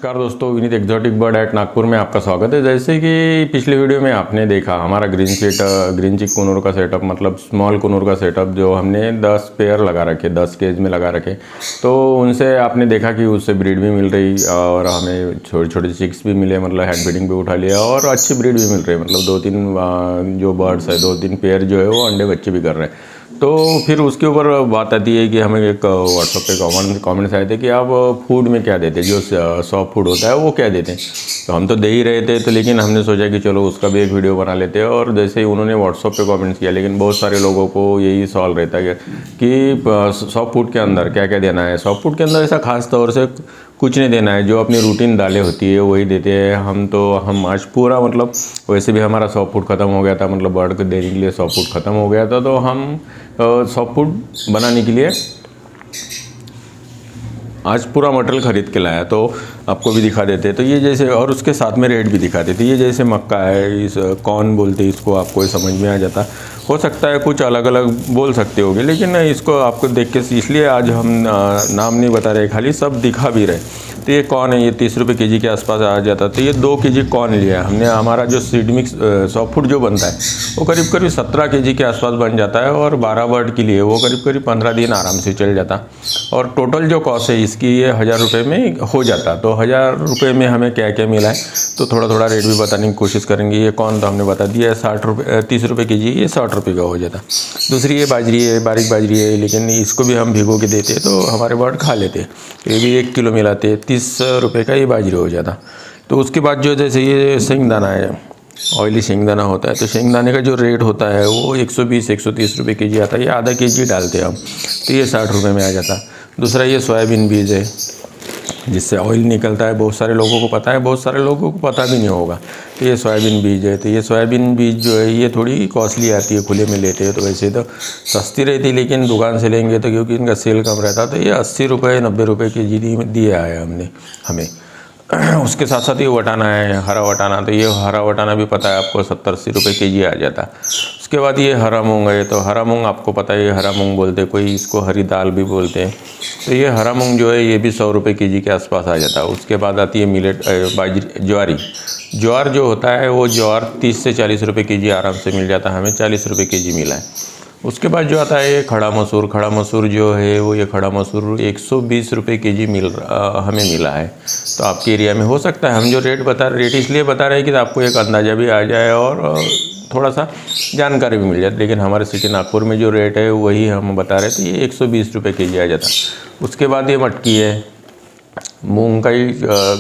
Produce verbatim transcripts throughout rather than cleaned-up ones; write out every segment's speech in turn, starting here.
नमस्कार दोस्तों, Vineet exotic bird at Nagpur में आपका स्वागत है। जैसे कि पिछले वीडियो में आपने देखा हमारा ग्रीन सीट ग्रीन चिक कुनूर का सेटअप, मतलब स्मॉल कुनूर का सेटअप जो हमने दस पेयर लगा रखे, दस केज में लगा रखे, तो उनसे आपने देखा कि उससे ब्रीड भी मिल रही और हमें छोटे छोटे चिक्स भी मिले, मतलब हेड ब्रीडिंग भी उठा लिया और अच्छी ब्रीड भी मिल रही है। मतलब दो तीन जो बर्ड्स है, दो तीन पेयर जो है वो अंडे बच्चे भी कर रहे हैं। तो फिर उसके ऊपर बात आती है कि हमें एक व्हाट्सएप पे कमेंट कमेंट्स आए थे कि आप फूड में क्या देते, जो सॉफ्ट फूड होता है वो क्या देते हैं। तो हम तो दे ही रहे थे, तो लेकिन हमने सोचा कि चलो उसका भी एक वीडियो बना लेते हैं। और जैसे ही उन्होंने व्हाट्सएप पे कमेंट्स किया, लेकिन बहुत सारे लोगों को यही सवाल रहता है कि सॉफ्ट फूड के अंदर क्या क्या देना है। सॉफ्ट फूड के अंदर ऐसा खास तौर से कुछ नहीं देना है, जो अपनी रूटीन दालें होती है वही देते हैं हम। तो हम आज पूरा, मतलब वैसे भी हमारा सॉफ्ट फूड ख़त्म हो गया था, मतलब बर्ड को देने के लिए सॉफ्ट फूड ख़त्म हो गया था, तो हम सॉफ्ट फूड बनाने के लिए आज पूरा मटेरियल ख़रीद के लाया, तो आपको भी दिखा देते। तो ये जैसे, और उसके साथ में रेट भी दिखा देते। ये जैसे मक्का है, इस कौन बोलते हैं इसको, आपको समझ में आ जाता। हो सकता है कुछ अलग अलग बोल सकते होगे, लेकिन इसको आपको देख के इसलिए आज हम नाम नहीं बता रहे, खाली सब दिखा भी रहे। तो ये कौन है, ये तीस रुपये के जी के आसपास आ जाता। तो ये दो के जी कौन लिया हमने। हमारा जो सीड मिक्स सॉफ्ट फूड जो बनता है वो करीब करीब सत्रह के जी के आसपास बन जाता है, और बारह बर्ड के लिए वो करीब करीब पंद्रह दिन आराम से चल जाता। और टोटल जो कॉस्ट है इसकी ये हज़ार रुपये में हो जाता। तो हज़ार रुपये में हमें क्या क्या मिला है, तो थोड़ा थोड़ा रेट भी बताने की कोशिश करेंगे। ये कौन तो हमने बता दिया है, साठ रुपये तीस रुपये के जी, ये साठ रुपये का हो जाता। दूसरी ये बाजरी है, बारीक बाजरी है, लेकिन इसको भी हम भिगो के देते तो हमारे बर्ड खा लेते। ये भी एक किलो मिलाते, तीस रुपये का ये बाजरी हो जाता। तो उसके बाद जो जैसे ये शेंगदाना है, ऑयली शेंगदाना होता है, तो शेंगदाने का जो रेट होता है वो एक सौ बीस एक सौ तीस रुपये के जी आता है। ये आधा के जी डालते हैं हम, तो ये साठ रुपये में आ जाता। दूसरा ये सोयाबीन बीज है, जिससे ऑयल निकलता है। बहुत सारे लोगों को पता है, बहुत सारे लोगों को पता भी नहीं होगा। तो ये सोयाबीन बीज है। तो ये सोयाबीन बीज जो है ये थोड़ी कॉस्टली आती है, खुले में लेते हैं तो वैसे तो सस्ती रहती है, लेकिन दुकान से लेंगे तो क्योंकि इनका सेल कम रहता, तो ये अस्सी रुपये नब्बे रुपये के जी दिया है हमने हमें। उसके साथ साथ ये वटाना है, हरा वटाना। तो ये हरा वटाना भी पता है आपको, सत्तर अस्सी रुपये के जी आ जाता। उसके बाद ये हरा मूंग है। तो हरा मूंग आपको पता है, ये हरा मूंग बोलते, कोई इसको हरी दाल भी बोलते हैं। तो ये हरा मूंग जो है ये भी सौ रुपये के जी के आसपास आ जाता है। उसके बाद आती है मिलेट, बाजरी, ज्वारी। ज्वार जो होता है वो ज्वार तीस से चालीस रुपये के जी आराम से मिल जाता है, हमें चालीस रुपये के जी मिला है। उसके बाद जो आता है ये खड़ा मसूर। खड़ा मसूर जो है वो, ये खड़ा मसूर एक सौ बीस रुपये के जी मिल आ, हमें मिला है। तो आपके एरिया में हो सकता है, हम जो रेट बता रेट इसलिए बता रहे हैं कि आपको एक अंदाज़ा भी आ जाए और थोड़ा सा जानकारी भी मिल जाए। लेकिन हमारे सिटी नागपुर में जो रेट है वही हम बता रहे थे, ये एक सौ बीस रुपये के जी आ जाता। उसके बाद ये मटकी है, मूंग का ही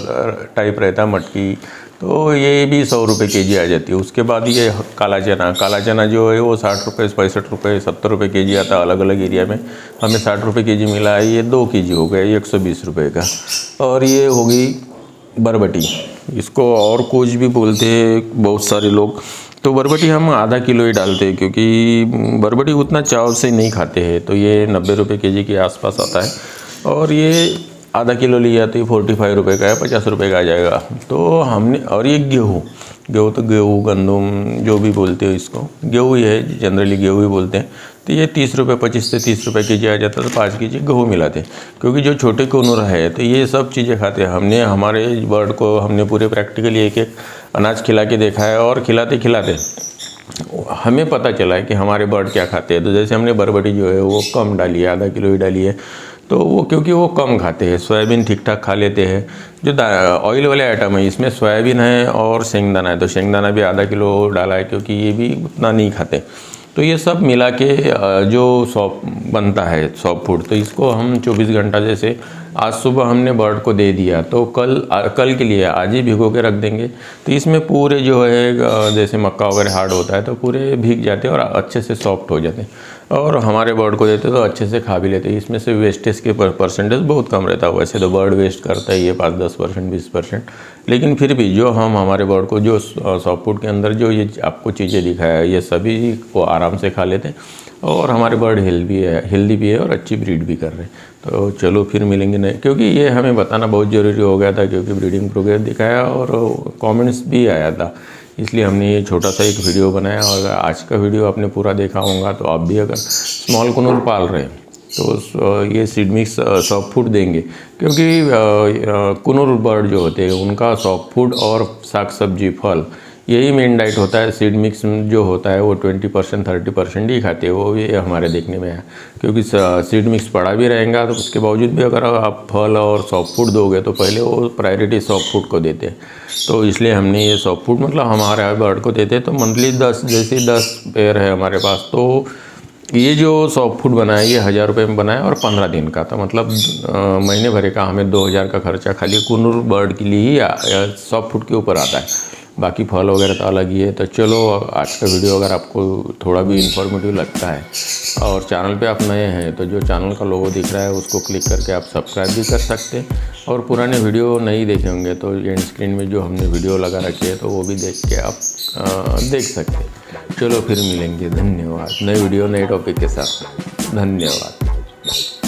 टाइप रहता है मटकी, तो ये भी सौ रुपये के जी आ जाती है। उसके बाद ये काला चना। काला चना जो है वो साठ रुपये पैंसठ रुपये सत्तर रुपये के जी आता है अलग अलग एरिया में। हमें साठ रुपये के जी मिला है, ये दो के जी हो गया, ये एक सौ बीस रुपये का। और ये होगी बरबटी, इसको और कुछ भी बोलते हैं बहुत सारे लोग। तो बरबटी हम आधा किलो ही डालते हैं, क्योंकि बरबटी उतना चाव से नहीं खाते हैं। तो ये नब्बे रुपये के जी के आसपास आता है, और ये आधा किलो लिया तो ये फोर्टी फाइव रुपये का है, पचास रुपये का आ जाएगा। तो हमने, और ये गेहूँ, गेहूँ तो गेहूँ गंदुम जो भी बोलते हो, इसको गेहूँ ही है, जनरली गेहूँ ही बोलते हैं। तो ये तीस रुपये पच्चीस से तीस रुपये के जी आ जाता है। तो पाँच के जी गेहूँ मिलाते, क्योंकि जो छोटे कुनूर है तो ये सब चीज़ें खाते हैं। हमने हमारे बर्ड को हमने पूरे प्रैक्टिकली एक एक अनाज खिला के देखा है, और खिलाते खिलाते हमें पता चला है कि हमारे बर्ड क्या खाते हैं। तो जैसे हमने बरबटी जो है वो कम डाली है, आधा किलो ही डाली है, तो वो क्योंकि वो कम खाते हैं। सोयाबीन ठीक ठाक खा लेते हैं। जो ऑयल वाले आइटम है इसमें सोयाबीन है और शेंगदाना है, तो शेंगदाना भी आधा किलो डाला है, क्योंकि ये भी उतना नहीं खाते। तो ये सब मिला के जो सॉप बनता है सॉफ्ट फूड, तो इसको हम चौबीस घंटा, जैसे आज सुबह हमने बर्ड को दे दिया तो कल आ, कल के लिए आज ही भिगो के रख देंगे। तो इसमें पूरे जो है, जैसे मक्का वगैरह हार्ड होता है तो पूरे भीग जाते हैं और अच्छे से सॉफ्ट हो जाते हैं, और हमारे बर्ड को देते तो अच्छे से खा भी लेते हैं। इसमें से वेस्टेज के परसेंटेज बहुत कम रहता है। वैसे तो बर्ड वेस्ट करता है ये पाँच दस परसेंट बीस परसेंट, लेकिन फिर भी जो हम हमारे बर्ड को जो सॉफ्ट फूड के अंदर जो ये आपको चीज़ें दिखाया है, ये सभी को आराम से खा लेते हैं, और हमारे बर्ड हेल्दी है हेल्दी भी है और अच्छी ब्रीड भी कर रहे हैं। तो चलो फिर मिलेंगे नहीं, क्योंकि ये हमें बताना बहुत ज़रूरी हो गया था, क्योंकि ब्रीडिंग प्रोग्रेस दिखाया और कमेंट्स भी आया था, इसलिए हमने ये छोटा सा एक वीडियो बनाया। और आज का वीडियो आपने पूरा देखा होगा तो आप भी अगर स्मॉल कुनूर पाल रहे हैं तो ये सीड मिक्स सॉफ्ट फूड देंगे, क्योंकि कुनूर बर्ड जो होते हैं उनका सॉफ्ट फूड और साग सब्जी फल यही मेन डाइट होता है। सीड मिक्स जो होता है वो ट्वेंटी परसेंट थर्टी परसेंट ही खाते हैं, वो भी हमारे देखने में है। क्योंकि सीड मिक्स पड़ा भी रहेगा तो उसके बावजूद भी अगर आप फल और सॉफ्ट फूड दोगे तो पहले वो प्रायोरिटी सॉफ्ट फूड को देते हैं। तो इसलिए हमने ये सॉफ्ट फूड मतलब हमारे बर्ड को देते हैं। तो मंथली दस जैसे दस पेयर है हमारे पास, तो ये जो सॉफ्ट फूड बनाया ये हज़ार रुपये में बनाया और पंद्रह दिन का था, मतलब आ, महीने भरे का हमें दो हज़ार का खर्चा खाली कुनूर बर्ड के लिए ही सॉफ्ट फूड के ऊपर आता है। बाकी फल वगैरह तो अलग ही है। तो चलो आज का वीडियो अगर आपको थोड़ा भी इंफॉर्मेटिव लगता है और चैनल पे आप नए हैं तो जो चैनल का लोगो दिख रहा है उसको क्लिक करके आप सब्सक्राइब भी कर सकते हैं। और पुराने वीडियो नहीं देखे होंगे तो एंड स्क्रीन में जो हमने वीडियो लगा रखी है तो वो भी देख के आप आ, देख सकते हैं। चलो फिर मिलेंगे, धन्यवाद। नए वीडियो नए टॉपिक के साथ, धन्यवाद।